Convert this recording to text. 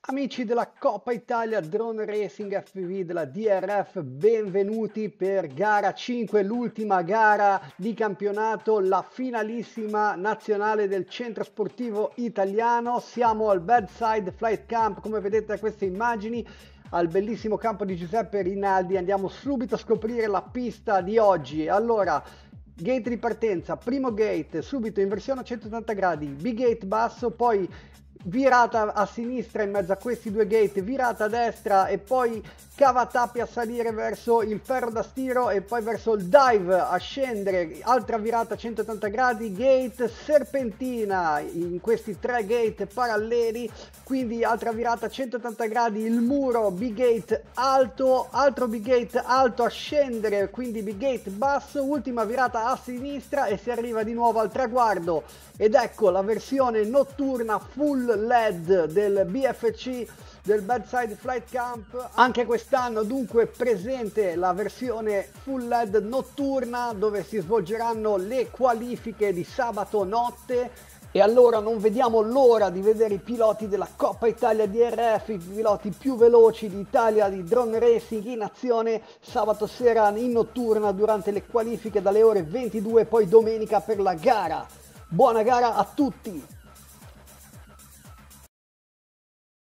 Amici della Coppa Italia Drone Racing FPV della DRF, benvenuti per gara 5, l'ultima gara di campionato, la finalissima nazionale del centro sportivo italiano. Siamo al Bedside Flight Camp, come vedete da queste immagini, al bellissimo campo di Giuseppe Rinaldi. Andiamo subito a scoprire la pista di oggi. Allora, gate di partenza, primo gate, subito inversione a 180 gradi, B-gate basso, poi virata a sinistra in mezzo a questi due gate, virata a destra e poi cavatappi a salire verso il ferro da stiro e poi verso il dive a scendere, altra virata a 180 gradi, gate serpentina in questi tre gate paralleli, quindi altra virata a 180 gradi, il muro, B-gate alto, altro B-gate alto a scendere, quindi B-gate basso, ultima virata a sinistra e si arriva di nuovo al traguardo. Ed ecco la versione notturna full LED del BFC del Bedside Flight Camp. Anche quest'anno dunque presente la versione full LED notturna dove si svolgeranno le qualifiche di sabato notte. E allora non vediamo l'ora di vedere i piloti della Coppa Italia DRF, i piloti più veloci d'Italia di drone racing in azione sabato sera in notturna durante le qualifiche dalle ore 22 e poi domenica per la gara. Buona gara a tutti!